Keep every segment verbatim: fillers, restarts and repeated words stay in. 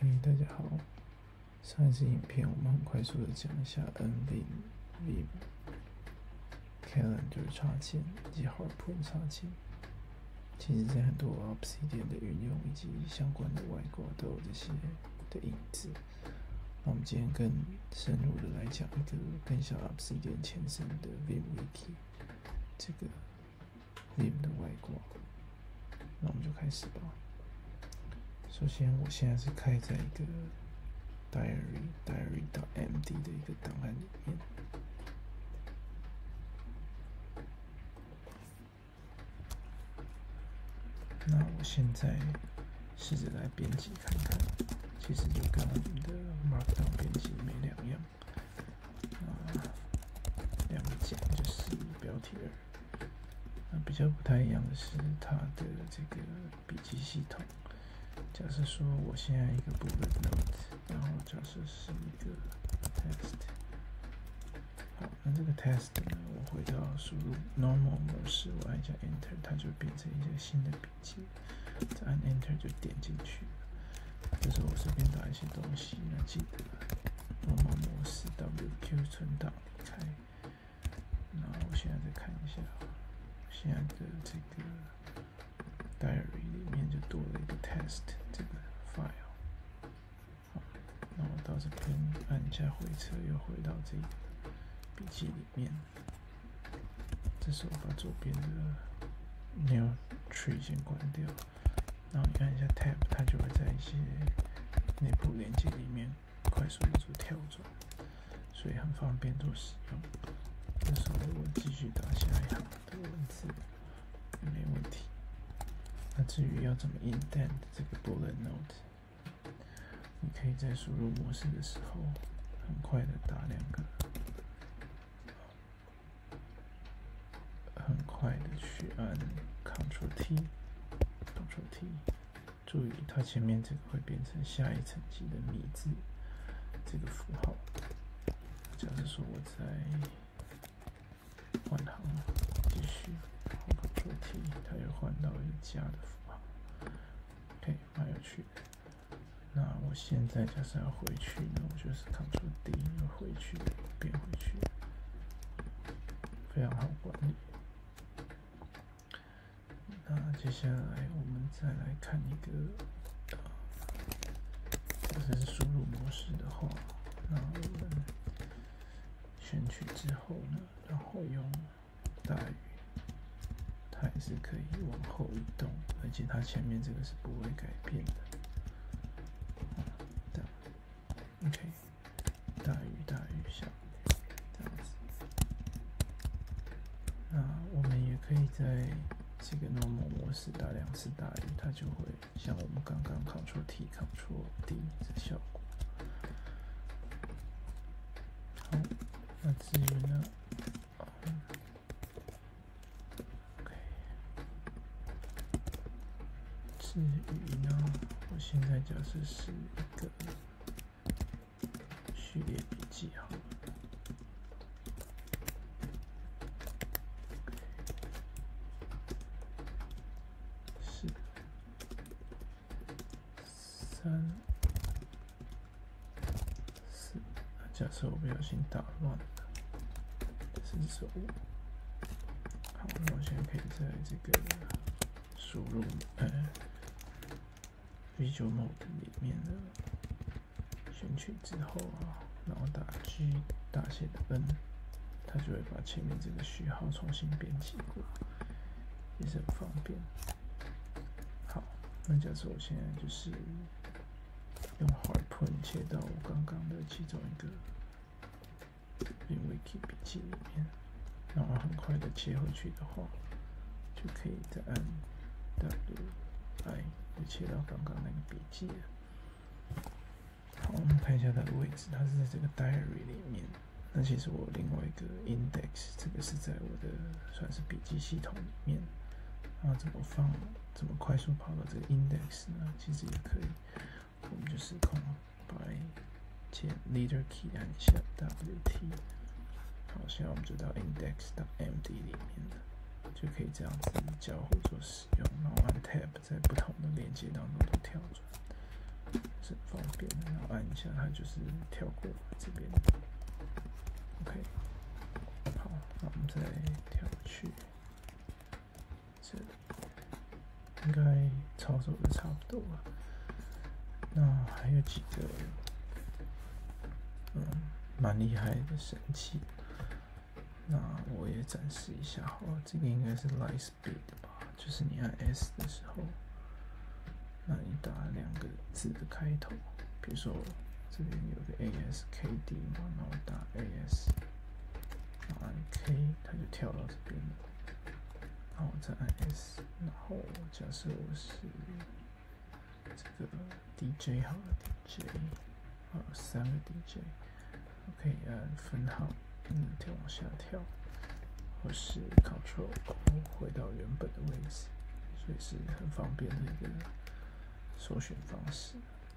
OK， 大家好。上一次影片我们很快速的讲一下 NVim、Vim、Calendar 插件以及 Harpoon 插件。其实，在很多 Obsidian 的运用以及相关的外挂都有这些的影子。那我们今天更深入的来讲一个更像 Obsidian 前身的 VimWiki 这个 Vim 的外挂。那我们就开始吧。首先，我现在是开在一个 diary diary.md 的一个档案里面。那我现在试着来编辑看看，其实就跟我们的 Markdown 编辑没两样。啊，两个键就是标题二。那比较不太一样的是它的这个笔记系统。假设说我现在一个 bullet note， 然后假设是一个 test， 好，那这个 test 呢，我回到输入 normal 模式，我按一下 enter， 它就变成一个新的笔记，再按 enter 就点进去了。这时候我随便打一些东西，那记得 normal 模式 W Q 存档离开。那我现在再看一下，现在的这个 diary 里面就多了一个 test 这个 file。好，那我到这边按一下回车，又回到这个笔记里面。这时候把左边的 new tree 先关掉，然后你按一下 tab， 它就会在一些内部连接里面快速的做跳转，所以很方便做使用。这时候我继续打下一行的文字，没问题。那至于要怎么 indent 这个 bullet note， 你可以在输入模式的时候，很快的打两个，很快的去按 Ctrl T，Ctrl T， 注意它前面这个会变成下一层级的米字这个符号。假设说我在换行，继续 Ctrl T， 它又换到一个加的符号。OK， 蛮有趣的。那我现在假设要回去呢，我就是 Ctrl D 又回去，变回去，非常好管理。那接下来我们再来看一个，呃，假设是输入模式的话，那我们选取之后呢，然后用大于，它也是可以往后移动，而且它前面这个是不会改变的。这样 ，OK， 大于大于小于这样子。那我们也可以在这个 normal 模式打两次大于，它就会像我们刚刚 Ctrl T、Ctrl D 的效果。好，那至于呢，嗯 ，OK， 至于呢，我现在假设是一个序列笔记好了。是三四，假设我不小心打乱了，四十五。好，那我现在可以在这个输入呃 Visual Mode 里面呢，选取之后啊，然后打 G 大写的 N， 它就会把前面这个序号重新编辑过，也是很方便。好，那假设我现在就是用 Harpoon 切到我刚刚的其中一个 VimWiki 笔记里面，然后很快的切回去的话，就可以再按 W I 就切到刚刚那个笔记了。好，我们看一下它的位置，它是在这个 diary 里面。那其实我有另外一个 index， 这个是在我的算是笔记系统里面。然后怎么放，怎么快速跑到这个 index 呢？其实也可以，我们就是空白键 leader key 按一下 W T。好，现在我们就到 index.md 里面了，就可以这样子交互做使用，然后按 tab 在不同的连接当中都跳转，是很方便。 边，然后按一下，它就是跳过这边。OK， 好，那我们再跳去这里，应该操作的差不多了。那还有几个，嗯，蛮厉害的神器。那我也展示一下好了，这个应该是 Light Speed 吧，就是你按 S 的时候，那你打两个字的开头，比如说这边有个 A S K D 嘛，然后打 A S， 然后按 K， 它就跳到这边了，然后再按 S， 然后假设我是这个 D J 好了 ，D J， 啊，三个 D J， 我可以按分号。嗯，再往下跳，或是 Control O 回到原本的位置，所以是很方便的一个搜寻方式。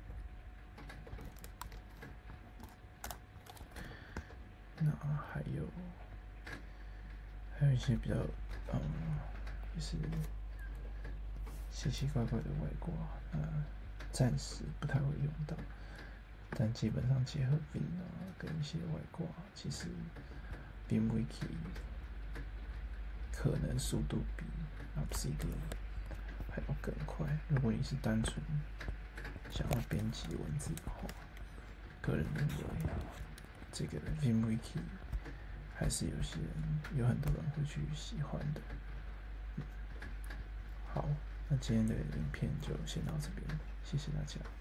那还有还有一些比较嗯，也是奇奇怪怪的外挂，呃，暂时不太会用到。但基本上结合 Vim 啊，跟一些外挂，其实 VimWiki 可能速度比 Obsidian 还要更快。如果你是单纯想要编辑文字的话，个人认为这个 VimWiki 还是有些人有很多人会去喜欢的。好，那今天的影片就先到这边，谢谢大家。